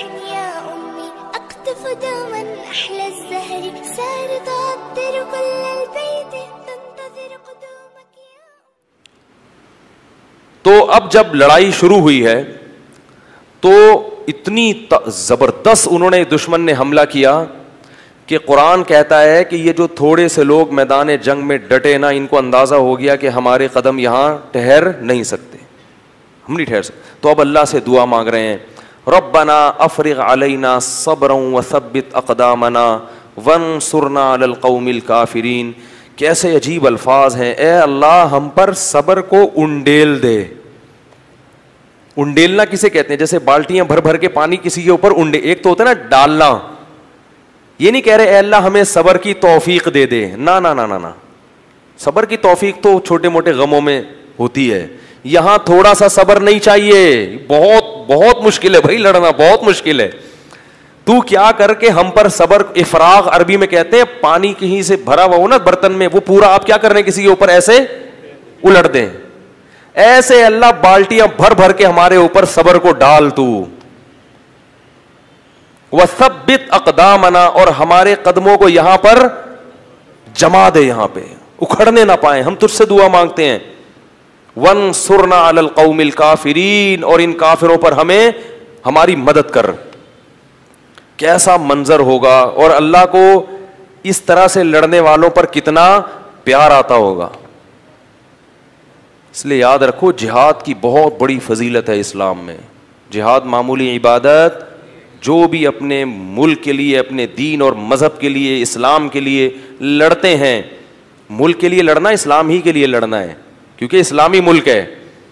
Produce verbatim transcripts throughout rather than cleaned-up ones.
يا أمي أقطف دوما أحلى الزهر سار تعطر كل البيت تنتظر قدومك يا. تو اب جب لڑائی شروع ہوئی ہے تو اتنی زبردست انہوں نے دشمن نے حملہ کیا کہ قرآن کہتا ہے کہ یہ جو تھوڑے سے لوگ میدان جنگ میں ڈٹے نا, ان کو اندازہ ہو گیا کہ ہمارے قدم یہاں ٹھہر نہیں سکتے, ہم نہیں ٹھہر سکتے. تو اب اللہ سے دعا مانگ رہے ہیں, ربنا افرغ علینا صبرا وثبت اقدامنا وانصرنا علی القوم الکافرین. کیسے عجیب الفاظ ہیں, اے اللہ ہم پر صبر کو انڈیل دے. انڈیلنا کسے کہتے ہیں؟ جیسے بالٹیاں بھر بھر کے پانی کسی کے اوپر انڈے, ایک تو ہوتا ہے نا ڈالنا, یہ نہیں کہہ رہے اے اللہ ہمیں صبر کی توفیق دے دے, نہ نہ نہ نہ صبر کی توفیق تو چھوٹے موٹے غموں میں ہوتی ہے, یہاں تھوڑا سا صبر نہیں چاہیے, بہت بہت مشکل ہے بھائی, لڑنا بہت مشکل ہے. تو کیا کر کے ہم پر صبر, افراغ عربی میں کہتے ہیں پانی کہیں سے بھرا ہوا ہو نا برتن میں, وہ پورا آپ کیا کر رہے ہیں کسی کے اوپر ایسے الٹ دیں, ایسے اللہ بالٹیاں بھر بھر کے ہمارے اوپر صبر کو ڈال تو. وثبت اقدامنا, اور ہمارے قدموں کو یہاں پر جما دے, یہاں پہ اکھڑنے نہ پائیں. ہم تجھ سے دعا مانگتے ہیں, وانصرنا علی القوم الکافرین, اور ان کافروں پر ہمیں ہماری مدد کر. کیسا منظر ہوگا, اور اللہ کو اس طرح سے لڑنے والوں پر کتنا پیار آتا ہوگا. اس لیے یاد رکھو جہاد کی بہت بڑی فضیلت ہے اسلام میں. جہاد معمولی عبادت, جو بھی اپنے ملک کے لیے, اپنے دین اور مذہب کے لیے, اسلام کے لیے لڑتے ہیں, ملک کے لیے لڑنا اسلام ہی کے لیے لڑنا ہے کیونکہ اسلامی ملک ہے,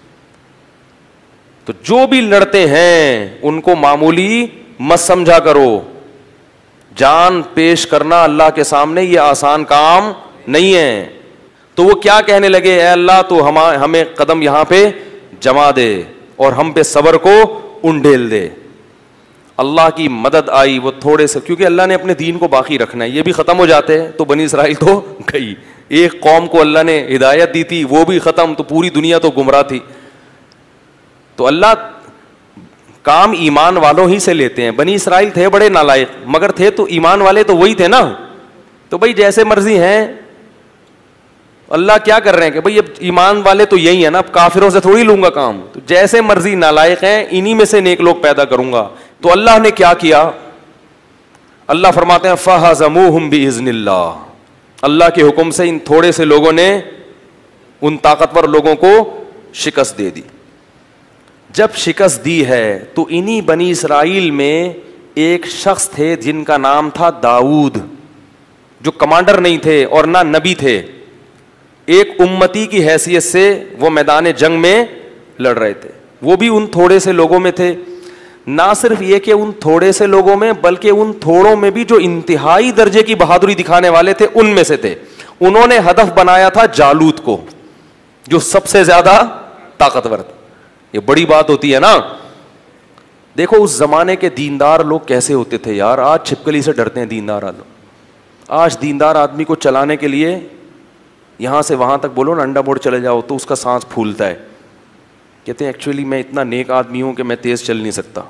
تو جو بھی لڑتے ہیں ان کو معمولی مت سمجھا کرو. جان پیش کرنا اللہ کے سامنے یہ آسان کام نہیں ہے. تو وہ کیا کہنے لگے, اے اللہ تو ہمیں قدم یہاں پہ جما دے اور ہم پہ صبر کو انڈیل دے. اللہ کی مدد آئی, وہ تھوڑے سے, کیونکہ اللہ نے اپنے دین کو باقی رکھنا ہے, یہ بھی ختم ہو جاتے ہیں تو بنی اسرائیل تو گئی. ایک قوم کو اللہ نے ہدایت دی تھی, وہ بھی ختم, تو پوری دنیا تو گمراہ تھی. تو اللہ کام ایمان والوں ہی سے لیتے ہیں. بنی اسرائیل تھے بڑے نالائق, مگر تھے تو ایمان والے تو وہی تھے نا. تو بھائی جیسے مرضی ہیں, اللہ کیا کر رہے ہیں کہ بھائی اب ایمان والے تو یہی ہیں نا, اب کافروں سے تھوڑی لوں گا کام, تو جیسے مرضی نالائق ہیں انہی میں سے نیک لوگ پیدا کروں گا. تو اللہ نے کیا کیا, اللہ فرماتے ہیں فَهَزَمُوهُمْ بِإِذْنِ اللَّهِ, اللہ کے حکم سے ان تھوڑے سے لوگوں نے ان طاقتور لوگوں کو شکست دے دی. جب شکست دی ہے تو انہی بنی اسرائیل میں ایک شخص تھے جن کا نام تھا داؤد, جو کمانڈر نہیں تھے اور نہ نبی تھے, ایک امتی کی حیثیت سے وہ میدان جنگ میں لڑ رہے تھے. وہ بھی ان تھوڑے سے لوگوں میں تھے. نہ صرف یہ کہ ان تھوڑے سے لوگوں میں, بلکہ ان تھوڑوں میں بھی جو انتہائی درجے کی بہادری دکھانے والے تھے ان میں سے تھے. انہوں نے ہدف بنایا تھا جالوت کو, جو سب سے زیادہ طاقتور تھا. یہ بڑی بات ہوتی ہے نا. دیکھو اس زمانے کے دیندار لوگ کیسے ہوتے تھے یار, آج چھپکلی سے ڈرتے ہیں دیندار لوگ. آج دیندار آدمی کو چلانے کے لیے یہاں سے وہاں تک بولو نا انڈا موڑ چلے جاؤ تو اس کا سانس پھولتا ہے. کہتے ہیں ایکچولی میں اتنا نیک آدمی ہوں کہ میں تیز چل نہیں سکتا.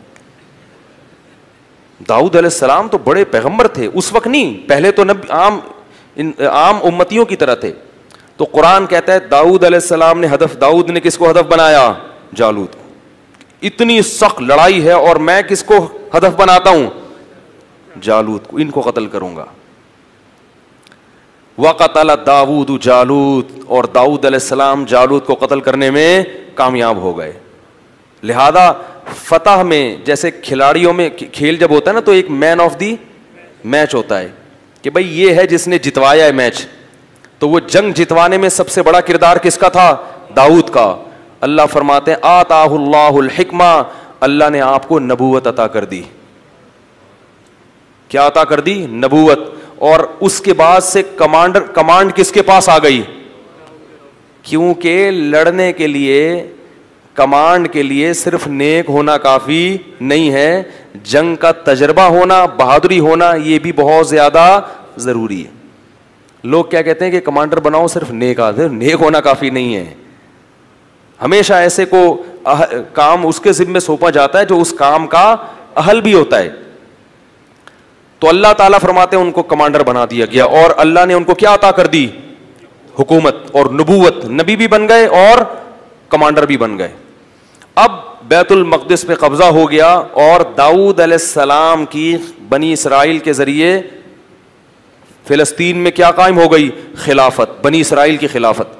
داؤد علیہ السلام تو بڑے پیغمبر تھے اس وقت, نہیں پہلے تو نبی عام عام امتیوں کی طرح تھے. تو قرآن کہتا ہے داؤد علیہ السلام نے ہدف, داؤد نے کس کو ہدف بنایا, جالوت. اتنی سخت لڑائی ہے اور میں کس کو ہدف بناتا ہوں, جالوت کو, ان کو قتل کروں گا. وقتل داؤد جالوت, اور داؤد علیہ السلام جالوت کو قتل کرنے میں کامیاب ہو گئے. لہذا فتح میں جیسے کھلاڑیوں میں کھیل جب ہوتا ہے نا تو ایک مین آف دی میچ ہوتا ہے کہ بھئی یہ ہے جس نے جتوایا ہے میچ. تو وہ جنگ جتوانے میں سب سے بڑا کردار کس کا تھا, داؤد کا. اللہ فرماتے ہیں آتاہ اللہ الحکمہ, اللہ نے آپ کو نبوت عطا کر دی. کیا عطا کر دی, نبوت. اور اس کے بعد سے کمانڈر کمانڈ کس کے پاس آ گئی, کیونکہ لڑنے کے لیے کمانڈ کے لیے صرف نیک ہونا کافی نہیں ہے, جنگ کا تجربہ ہونا, بہادری ہونا یہ بھی بہت زیادہ ضروری ہے. لوگ کیا کہتے ہیں کہ کمانڈر بناؤ صرف نیک آدمی, نیک ہونا کافی نہیں ہے. ہمیشہ ایسے کو کام اس کے ذمہ سونپا جاتا ہے جو اس کام کا اہل بھی ہوتا ہے. تو اللہ تعالیٰ فرماتے ہیں ان کو کمانڈر بنا دیا گیا, اور اللہ نے ان کو کیا عطا کر دی؟ حکومت اور نبوت. نبی بھی بن گئے اور کمانڈر بھی بن گئے. اب بیت المقدس پہ قبضہ ہو گیا, اور داؤد علیہ السلام کی بنی اسرائیل کے ذریعے فلسطین میں کیا قائم ہو گئی؟ خلافت, بنی اسرائیل کی خلافت.